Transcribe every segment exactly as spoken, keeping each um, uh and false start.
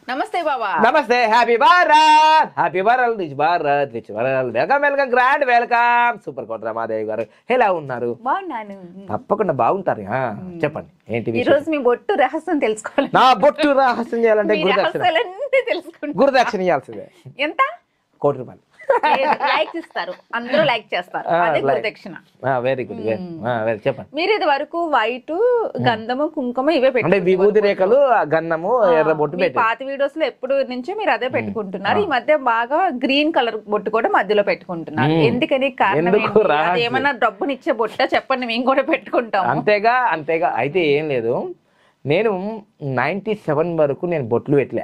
నమస్తే బాబా. నమస్తే. Happy Bharat, happy Bharat, rich Bharat, rich Bharat. Welcome welcome grand welcome. Super Kota Ramadevi గారు ఎలా ఉన్నారు? బాగున్నాను. తప్పకుండా బాగుంటారు. చెప్పండి ఏంటి ఈ రోజు మీ బొట్టు రహస్యం తెలుసుకోవాలి. నా బొట్టు రహస్యం చేయాలంటే గురుదక్షిణ గురుదక్షిణ ఇవ్వాల్సిందే. ఎంత? కోటి రూపాయలు. లైక్ ఇస్తారు, అందరూ లైక్ చేస్తారు. అదే గురుదక్షిణ. Very good. చెప్పండి. మీరు ఇది వరకు వైట్, గంధము, కుంకుమ ఇవే అంటే విభూతి రేఖలు, గంధము, ఎర్ర బొట్టు పెట్టి పాత వీడియోస్ లో ఎప్పుడు నుంచి మీరు అదే పెట్టుకుంటున్నారు. ఈ మధ్య బాగా గ్రీన్ కలర్ బొట్టు కూడా మధ్యలో పెట్టుకుంటున్నారు. ఎందుకని? కారణం ఏమన్నా డబ్బునిచ్చే బొట్ట చెప్పండి, మేము కూడా పెట్టుకుంటాం. అంతేగా అంతేగా అయితే ఏం లేదు. నేను నైన్టీ సెవెన్ వరకు నేను బొట్లు పెట్టలే.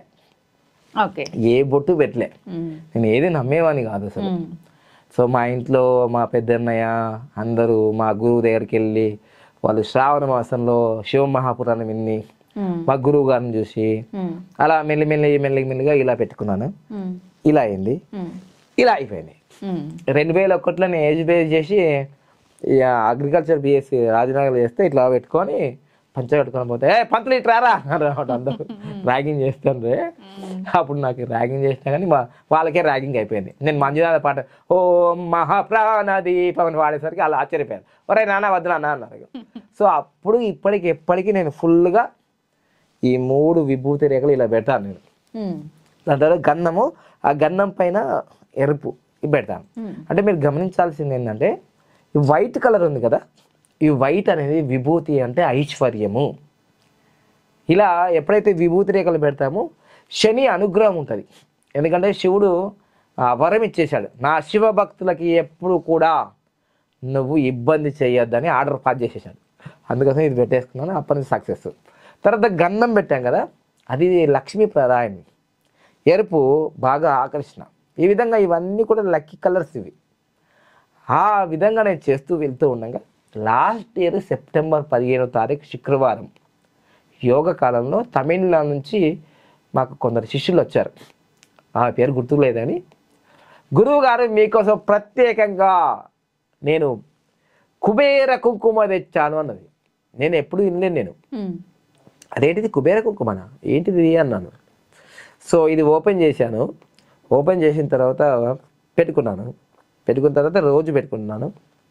ఏ బొట్టు పెట్టలే. నేను ఏది నమ్మేవాని కాదు అసలు. సో మా ఇంట్లో మా పెద్దన్నయ్య అందరూ మా గురువు దగ్గరికి వెళ్ళి వాళ్ళు శ్రావణ మాసంలో శివ మహాపురాణం విని మా గురువు గారిని చూసి అలా మెల్లి మెల్లి మెల్లి మెల్లిగా ఇలా పెట్టుకున్నాను. ఇలా అయింది, ఇలా అయిపోయింది. రెండు వేల ఒకటిలో నేను ఏజ్ బేస్ చేసి అగ్రికల్చర్ బిఎస్సి రాజనగర్ చేస్తే ఇట్లా పెట్టుకొని పంచ కట్టుకొని పోతే ఏ పంతులు ఇటు రారా అనమాట. అందరూ ర్యాగింగ్ చేస్తుండ్రే. అప్పుడు నాకు ర్యాగింగ్ చేసినా కానీ వాళ్ళకే ర్యాగింగ్ అయిపోయింది. నేను మంజునాథ పాట ఓ మహాప్రాణదీపం అని వాడేసరికి అలా ఆశ్చర్యపోయారు. ఒరే నాన్న వద్దు నాన్న అన్నారు. సో అప్పుడు ఇప్పటికి ఎప్పటికీ నేను ఫుల్గా ఈ మూడు విభూతి రేఖలు ఇలా పెడతాను. నేను దాని తర్వాత గంధము, ఆ గంధం పైన ఎరుపు ఇవి పెడతాను. అంటే మీరు గమనించాల్సింది ఏంటంటే ఈ వైట్ కలర్ ఉంది కదా, ఈ వైట్ అనేది విభూతి అంటే ఐశ్వర్యము. ఇలా ఎప్పుడైతే విభూతి రేఖలు పెడతామో శని అనుగ్రహం ఉంటుంది. ఎందుకంటే శివుడు వరం ఇచ్చేశాడు, నా శివ భక్తులకి ఎప్పుడు కూడా నువ్వు ఇబ్బంది చేయొద్దని ఆర్డర్ పాస్ చేసేసాడు. అందుకోసం ఇది పెట్టేసుకున్నాను. అప్పటి నుంచి సక్సెస్. తర్వాత గంధం పెట్టాం కదా, అది లక్ష్మీ ప్రదాయం. ఎరుపు బాగా ఆకర్షణ. ఈ విధంగా ఇవన్నీ కూడా లక్కీ కలర్స్ ఇవి. ఆ విధంగా నేను చేస్తూ వెళ్తూ ఉండగా లాస్ట్ ఇయర్ సెప్టెంబర్ పదిహేనో తారీఖు శుక్రవారం యోగ కాలంలో తమిళనాడు నుంచి మాకు కొందరు శిష్యులు వచ్చారు. ఆ పేరు గుర్తులేదని, గురువు గారు మీకోసం ప్రత్యేకంగా నేను కుబేర కుంకుమ తెచ్చాను అన్నది. నేను ఎప్పుడు వినలేను. నేను అదేంటిది కుబేర కుంకుమనా ఏంటిది అన్నాను. సో ఇది ఓపెన్ చేశాను. ఓపెన్ చేసిన తర్వాత పెట్టుకున్నాను. పెట్టుకున్న తర్వాత రోజు పెట్టుకుంటున్నాను.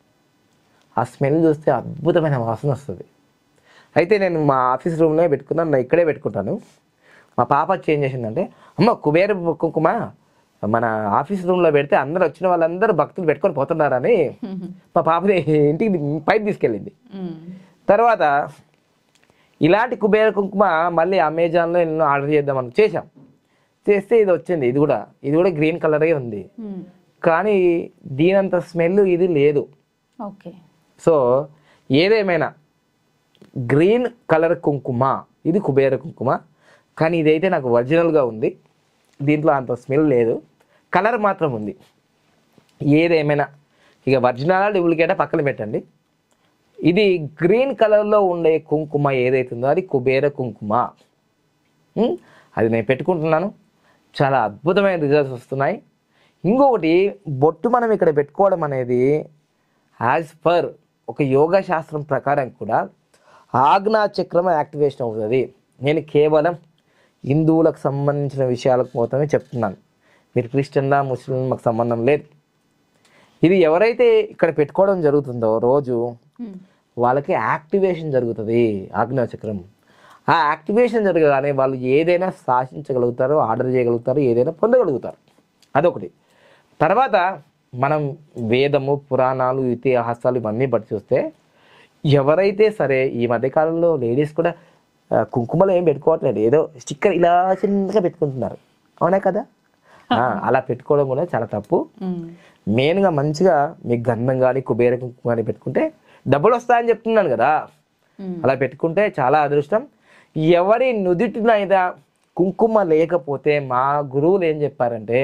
ఆ స్మెల్ చూస్తే అద్భుతమైన వాసన వస్తుంది. అయితే నేను మా ఆఫీస్ రూమ్లో పెట్టుకున్నాను, నేను ఇక్కడే పెట్టుకుంటాను. మా పాప చేంజ్ చేసిందంటే, అమ్మ కుబేర కుంకుమ మన ఆఫీస్ రూమ్లో పెడితే అందరు వచ్చిన వాళ్ళందరూ భక్తులు పెట్టుకొని పోతున్నారని మా పాపని ఇంటికి పైకి తీసుకెళ్ళింది. తర్వాత ఇలాంటి కుబేర కుంకుమ మళ్ళీ అమెజాన్లో ఎన్నో ఆర్డర్ చేద్దామని చేసాం. చేస్తే ఇది వచ్చింది. ఇది కూడా ఇది కూడా గ్రీన్ కలరే ఉంది, కానీ దీనంత స్మెల్ ఇది లేదు. ఓకే. సో ఏదేమైనా గ్రీన్ కలర్ కుంకుమ ఇది కుబేర కుంకుమ, కానీ ఇదైతే నాకు ఒరిజినల్గా ఉంది. దీంట్లో అంత స్మెల్ లేదు, కలర్ మాత్రం ఉంది. ఏదేమైనా ఇక ఒరిజినల్ డూప్లికేట్ పక్కన పెట్టండి. ఇది గ్రీన్ కలర్లో ఉండే కుంకుమ ఏదైతుందో అది కుబేర కుంకుమ. అది నేను పెట్టుకుంటున్నాను. చాలా అద్భుతమైన రిజల్ట్స్ వస్తున్నాయి. ఇంకొకటి, బొట్టు మనం ఇక్కడ పెట్టుకోవడం అనేది యాజ్ పర్ ఒక యోగా శాస్త్రం ప్రకారం కూడా ఆజ్ఞా చక్రం యాక్టివేషన్ అవుతుంది. నేను కేవలం హిందువులకు సంబంధించిన విషయాలకు మాత్రమే చెప్తున్నాను. మీరు క్రిస్టియన్లా ముస్లిం మాకు సంబంధం లేదు. ఇది ఎవరైతే ఇక్కడ పెట్టుకోవడం జరుగుతుందో రోజు వాళ్ళకి యాక్టివేషన్ జరుగుతుంది ఆజ్ఞా చక్రం. ఆ యాక్టివేషన్ జరగగానే వాళ్ళు ఏదైనా శాసించగలుగుతారు, ఆర్డర్ చేయగలుగుతారు, ఏదైనా పొందగలుగుతారు. అదొకటి. తర్వాత మనం వేదము, పురాణాలు, ఇతిహాసాలు ఇవన్నీ బట్టి చూస్తే ఎవరైతే సరే ఈ మధ్యకాలంలో లేడీస్ కూడా కుంకుమలో ఏం పెట్టుకోవట్లేదు, ఏదో స్టిక్కర్ ఇలా చిన్నగా పెట్టుకుంటున్నారు. అవునా కదా? అలా పెట్టుకోవడం కూడా చాలా తప్పు. మెయిన్గా మంచిగా మీకు గంధం కానీ కుబేర కుంకుమ కానీ పెట్టుకుంటే డబ్బులు వస్తాయని చెప్తున్నాను కదా. అలా పెట్టుకుంటే చాలా అదృష్టం. ఎవరి నుదిటినైనా కుంకుమ లేకపోతే మా గురువులు ఏం చెప్పారంటే,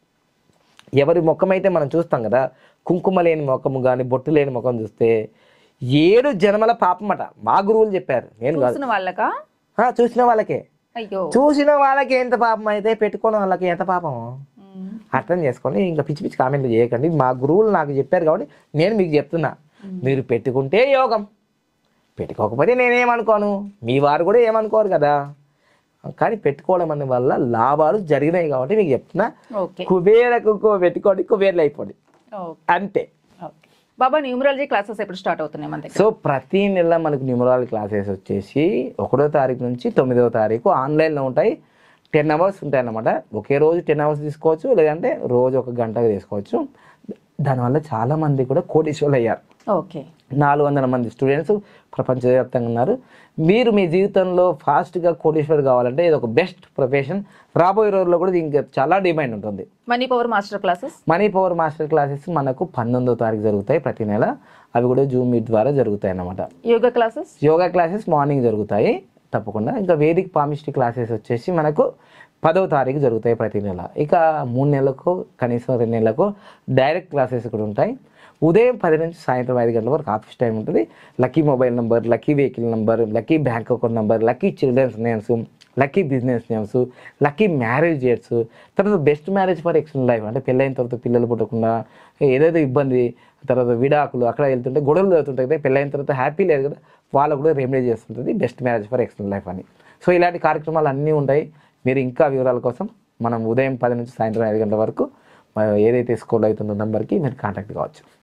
ఎవరి ముఖం అయితే మనం చూస్తాం కదా, కుంకుమ లేని ముఖము కానీ బొట్టు లేని ముఖం చూస్తే ఏడు జన్మల పాపమట మా గురువులు చెప్పారు. నేను చూసిన వాళ్ళకా? చూసిన వాళ్ళకే. చూసిన వాళ్ళకి ఎంత పాపం అయితే పెట్టుకున్న వాళ్ళకి ఎంత పాపం అర్థం చేసుకోండి. ఇంకా పిచ్చి పిచ్చి కామెంట్లు చేయకండి. మా గురువులు నాకు చెప్పారు కాబట్టి నేను మీకు చెప్తున్నా. మీరు పెట్టుకుంటే యోగం, పెట్టుకోకపోతే నేనేమనుకోను, మీ వారు కూడా ఏమనుకోరు కదా. కానీ పెట్టుకోవడం అనే వల్ల లాభాలు జరిగినాయి కాబట్టి మీకు చెప్తున్నా, ఓకే కుబేరకు పెట్టుకోండి, కుబేర్లు అయిపోండి అంతే. బాబా న్యూమరాలజీ క్లాసెస్ ఎప్పుడు స్టార్ట్ అవుతున్నాయి మన దగ్గర? సో ప్రతి నెల మనకు న్యూమరాలజీ క్లాసెస్ వచ్చేసి ఒకటో తారీఖు నుంచి తొమ్మిదవ తారీఖు ఆన్లైన్లో ఉంటాయి. టెన్ అవర్స్ ఉంటాయి అన్నమాట. ఒకే రోజు టెన్ అవర్స్ తీసుకోవచ్చు, లేదంటే రోజు ఒక గంటగా తీసుకోవచ్చు. దానివల్ల చాలా మంది కూడా కోటీశ్వరులు అయ్యారు. ఓకే, నాలుగు వందల మంది స్టూడెంట్స్ ప్రపంచవ్యాప్తంగా ఉన్నారు. మీరు మీ జీవితంలో ఫాస్ట్గా కోటీశ్వర్ కావాలంటే ఇది ఒక బెస్ట్ ప్రొఫెషన్. రాబోయే రోజుల్లో కూడా దీనికి చాలా డిమాండ్ ఉంటుంది. Money power master classes money power master classes మనకు పంతొమ్మిదో తారీఖు జరుగుతాయి ప్రతి నెల. అవి కూడా జూమ్ మీట్ ద్వారా జరుగుతాయి అన్నమాట. Yoga classes yoga classes morning జరుగుతాయి తప్పకుండా. ఇంకా వేదిక్ పామిస్ట్రీ క్లాసెస్ వచ్చేసి మనకు పదవ తారీఖు జరుగుతాయి ప్రతి నెల. ఇక మూడు నెలలకు కనీసం రెండు నెలలకు డైరెక్ట్ క్లాసెస్ కూడా ఉంటాయి. ఉదయం పది నుంచి సాయంత్రం ఐదు గంటల వరకు ఆఫీస్ టైం ఉంటుంది. Lucky mobile number, lucky vehicle number, lucky bank account number, lucky children's names, lucky business names, lucky marriage dates, తర్వాత best marriage for extend life అంటే పెళ్ళైన తర్వాత పిల్లలు పుట్టకుండా ఏదైతే ఇబ్బంది, తర్వాత విడాకులు అక్కడ వెళ్తుంటే గొడవలు జరుగుతుంటాయి కదా, పెళ్ళైన తర్వాత హ్యాపీ లేదు కదా, వాళ్ళకు కూడా రెమెడీ చేస్తుంటుంది best marriage for extend life అని. సో ఇలాంటి కార్యక్రమాలు అన్నీ ఉంటాయి. మీరు ఇంకా వివరాల కోసం మనం ఉదయం పది నుంచి సాయంత్రం ఐదు గంటల వరకు ఏదైతే స్కూల్ అవుతుందో నెంబర్కి మీరు కాంటాక్ట్ కావచ్చు.